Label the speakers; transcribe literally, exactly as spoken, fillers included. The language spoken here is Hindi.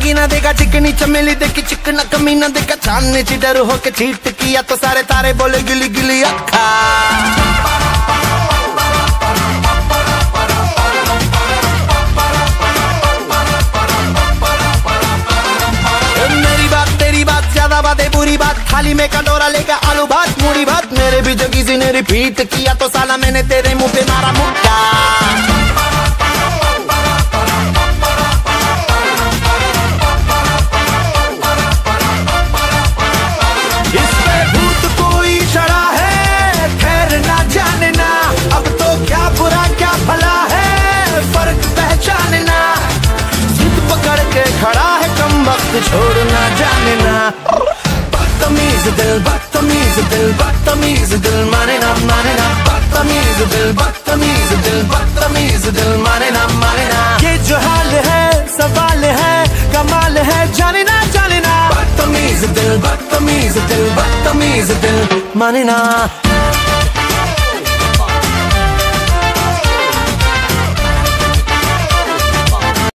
Speaker 1: लगी ना देखा चिकनी चमेली देखी चिकना कमीना देखा चांदनी ची डर होके चीट किया तो सारे तारे बोले गिली गिली अक्खा। मेरी बात तेरी बात ज्यादा बातें बुरी बात थाली में कटोरा लेकर आलू भात मूड़ी भात मेरे भी जो किसी ने रिपीट किया तो साला मैंने तेरे मुंह पे मारा मुक्का। इसपे भूत कोई चढ़ा है खैर ना जाने ना अब तो क्या बुरा क्या भला है फर्क पहचानना जिद पकड़ के खड़ा है कम वक्त छोड़ना जाने ना। बदतमीज दिल बदतमीज दिल बदतमीज दिल माने ना माने ना बदतमीज दिल बदतमीज दिल बदतमीज दिल माने ना माने ना। ये जो हाल है सवाल है कमाल है जाने ना जाने ना बदतमीज दिल बदतमीज दिल बदतमीज दिल माने ना।